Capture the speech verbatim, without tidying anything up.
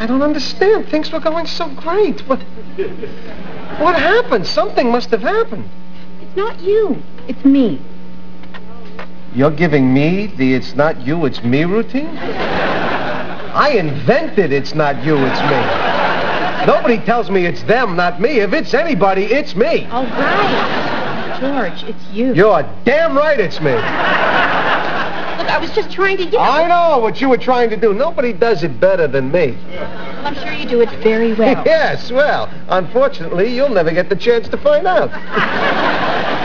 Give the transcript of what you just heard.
I don't understand. Things were going so great. What, what happened? Something must have happened. It's not you. It's me. You're giving me the it's not you, it's me routine? I invented it's not you, it's me. Nobody tells me it's them, not me. If it's anybody, it's me. All right. George, it's you. You're damn right it's me. Look, I was just trying to, you know... I know what you were trying to do. Nobody does it better than me. Well, I'm sure you do it very well. Yes, well, unfortunately, you'll never get the chance to find out.